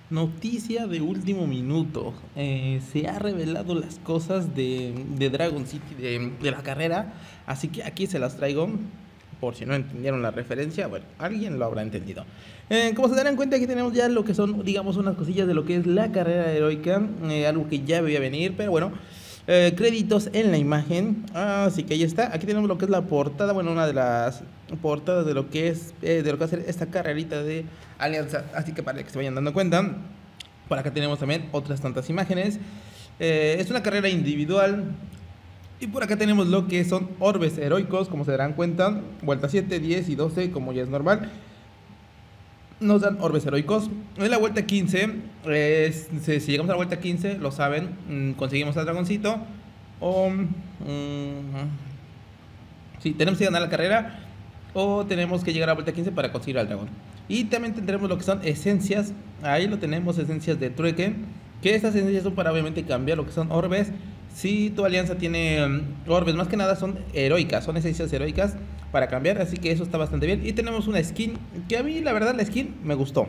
Noticia de último minuto. Se ha revelado las cosas de Dragon City de la carrera. Así que aquí se las traigo. Por si no entendieron la referencia, bueno, alguien lo habrá entendido. Como se darán cuenta, aquí tenemos ya lo que son, digamos, unas cosillas de lo que es la carrera heroica. Algo que ya veía venir, pero bueno. Créditos en la imagen. Así que ahí está. Aquí tenemos lo que es la portada. Bueno, una de las portadas de lo que es de lo que va a ser esta carrerita de Alianza. Así que para que se vayan dando cuenta. Por acá tenemos también otras tantas imágenes. Es una carrera individual. Y por acá tenemos lo que son orbes heroicos, como se darán cuenta. Vuelta 7, 10 y 12, como ya es normal. Nos dan orbes heroicos. En la vuelta 15, si llegamos a la vuelta 15, lo saben, conseguimos al dragoncito. O sí, tenemos que ganar la carrera. O tenemos que llegar a la vuelta 15 para conseguir al dragón. Y también tendremos lo que son esencias. Ahí lo tenemos, esencias de trueque. Que estas esencias son para obviamente cambiar lo que son orbes. Si tu alianza tiene orbes, más que nada son heroicas, son esencias heroicas para cambiar, así que eso está bastante bien. Y tenemos una skin que a mí la verdad la skin me gustó.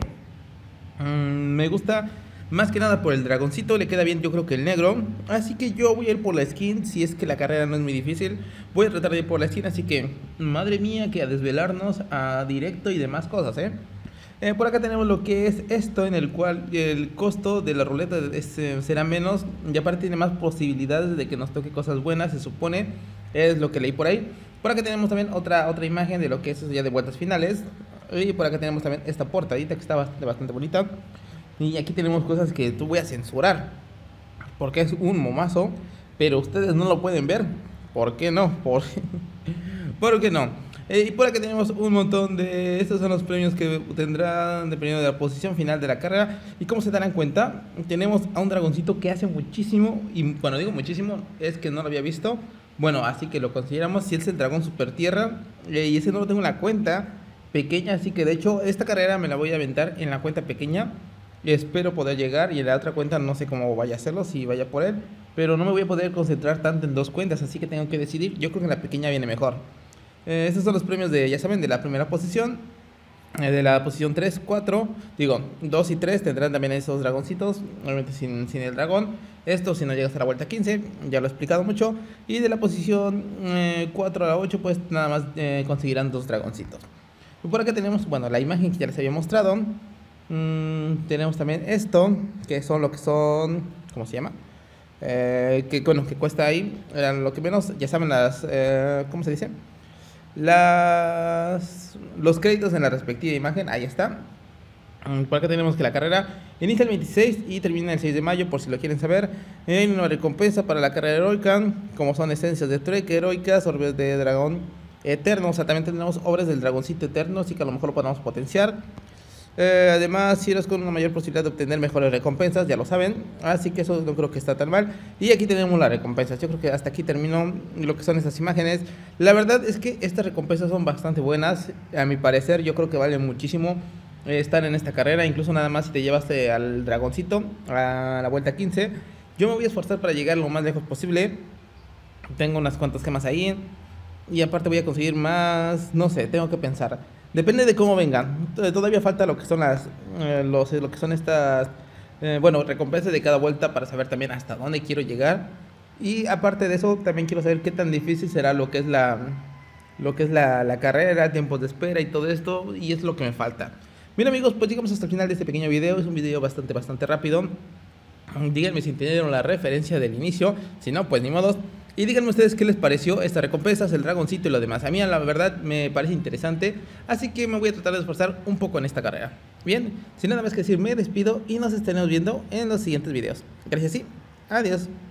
Me gusta más que nada por el dragoncito, le queda bien yo creo que el negro. Así que yo voy a ir por la skin, si es que la carrera no es muy difícil. Voy a tratar de ir por la skin, así que madre mía que a desvelarnos a directo y demás cosas, por acá tenemos lo que es esto, en el cual el costo de la ruleta será menos. Y aparte tiene más posibilidades de que nos toque cosas buenas, se supone. Es lo que leí por ahí. Por acá tenemos también otra imagen de lo que es ya de vueltas finales. Y por acá tenemos también esta portadita que está bastante bonita. Y aquí tenemos cosas que tú voy a censurar, porque es un momazo. Pero ustedes no lo pueden ver. ¿Por qué no? ¿Por qué no? Y por acá tenemos un montón de... Estos son los premios que tendrán dependiendo de la posición final de la carrera. Y como se darán cuenta, tenemos a un dragoncito que hace muchísimo. Y cuando digo muchísimo, es que no lo había visto. Bueno, así que lo consideramos. Si es el dragón super tierra. Y ese no lo tengo en la cuenta pequeña. Así que de hecho, esta carrera me la voy a aventar en la cuenta pequeña. Y espero poder llegar. Y en la otra cuenta no sé cómo vaya a hacerlo, si vaya por él. Pero no me voy a poder concentrar tanto en dos cuentas. Así que tengo que decidir. Yo creo que en la pequeña viene mejor. Estos son los premios de, ya saben, de la primera posición. De la posición 3, 4, digo, 2 y 3 tendrán también esos dragoncitos. Obviamente sin el dragón. Esto si no llegas a la vuelta 15, ya lo he explicado mucho. Y de la posición 4 a la 8, pues nada más conseguirán dos dragoncitos. Y por acá tenemos, bueno, la imagen que ya les había mostrado. Tenemos también esto, que son lo que son, ¿cómo se llama? Que bueno, que cuesta ahí, lo que menos, ya saben las, ¿cómo se dice? Los créditos en la respectiva imagen, ahí está. Por acá tenemos que la carrera inicia el 26 y termina el 6 de mayo, por si lo quieren saber. Hay una recompensa para la carrera heroica, como son esencias de trueque heroicas, orbes de dragón eterno. O sea, también tenemos obras del dragoncito eterno, así que a lo mejor lo podemos potenciar. Además, si eres con una mayor posibilidad de obtener mejores recompensas, ya lo saben. Así que eso no creo que está tan mal. Y aquí tenemos las recompensas. Yo creo que hasta aquí terminó lo que son estas imágenes. La verdad es que estas recompensas son bastante buenas. A mi parecer, yo creo que vale muchísimo estar en esta carrera. Incluso nada más si te llevaste al dragoncito a la vuelta 15. Yo me voy a esforzar para llegar lo más lejos posible. Tengo unas cuantas gemas ahí. Y aparte voy a conseguir más. No sé, tengo que pensar. Depende de cómo vengan. Todavía falta lo que son lo que son estas, bueno, recompensas de cada vuelta para saber también hasta dónde quiero llegar. Y aparte de eso, también quiero saber qué tan difícil será lo que es la carrera, tiempos de espera y todo esto. Y es lo que me falta. Bien amigos, pues llegamos hasta el final de este pequeño video. Es un video bastante rápido. Díganme si entendieron la referencia del inicio. Si no, pues ni modos. Y díganme ustedes qué les pareció estas recompensas, el dragoncito y lo demás. A mí la verdad me parece interesante, así que me voy a tratar de esforzar un poco en esta carrera. Bien, sin nada más que decir, me despido y nos estaremos viendo en los siguientes videos. Gracias y adiós.